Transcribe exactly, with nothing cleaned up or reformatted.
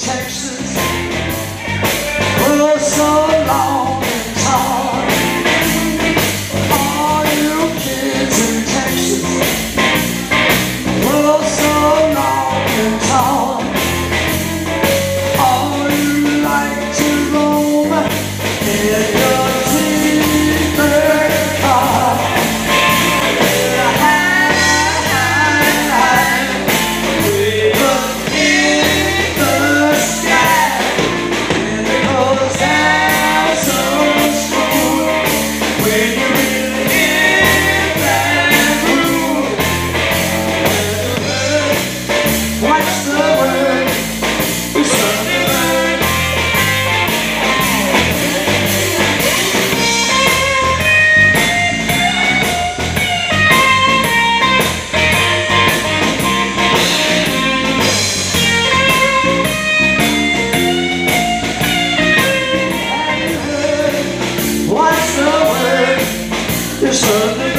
Texas were so long and tall. All you kids in Texas were so long and tall. All you like to roam in your T-bird car. What's the word? You're something.